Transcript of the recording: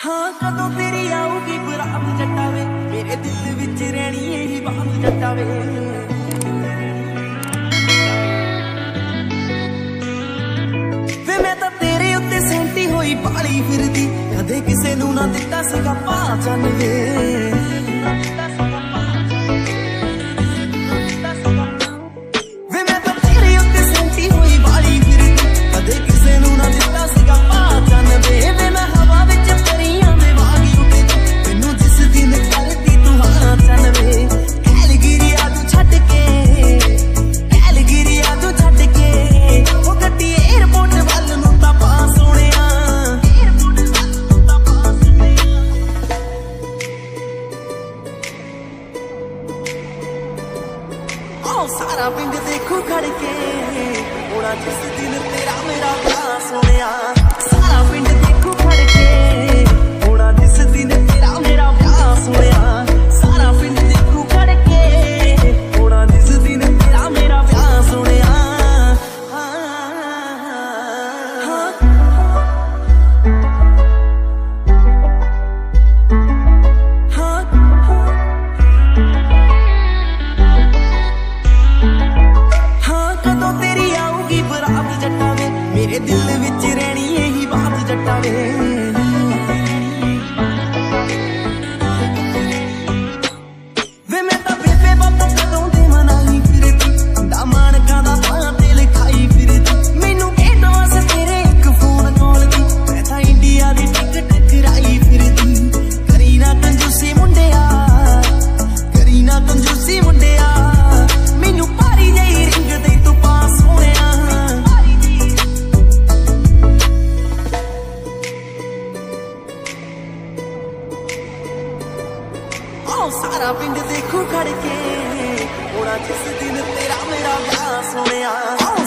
हाँ कदों तेरी आऊगी बरात जट्टा वे, मेरे दिल विच रहनी यही बात जट्टा वे। वे मैं तां तेरे उत्ते सेंटी होई पाली फिरदी, कदे किसे नूं ना दित्ता सीगा पहचान वे। वे मैं तां तेरे उत्ते सेंटी होई पाली फिरदी, कदे किसे नूं ना दित्ता सीगा पहचान वे। वे मैं हवा विच परियां दे वांग उड़दी, मैनूं जिस दिन करदी तू हाँ चल वे। कैलगिरिया तू छड्ड के, कैलगिरिया तू छड्ड के, ओ गड्डी एयरपोर्ट वल नूं तां पा सोहणिया, एयरपोर्ट वल नूं तां पा सोहणिया। ओ सारा पिंड देखू खड़ के, होना जिस दिन तेरा मेरा विआह सोहणिया। सारा पिंड देखू खड़ के, होना जिस दिन तेरा मेरा विआह सोहणिया। सारा पिंड देखू खड़ के, होना जिस दिन तेरा मेरा विआह सोहणिया। हाँ कदों तेरी आऊगी बरात जट्टा वे, मेरे दिल विच रहनी यही बात जट्टा वे। वे मैं तां बेबे बात कदों दी मनाई फिरदी, दा मानका दा पां ते लिखाई फिरदी। मैनूं भेट वास्ते तेरे इक फोन कॉल दी, मैं तां इंडिया दी टिकट कराई फिरदी। करी ना कंजूसी मुंडिया, करी ना कंजूसी मुंडिया, मैनूं भारी जही रिंग दे तू पा सोहणिया। ओ सारा पिंड देखू खड़ के, होना जिस दिन तेरा मेरा विआह सोहणिया।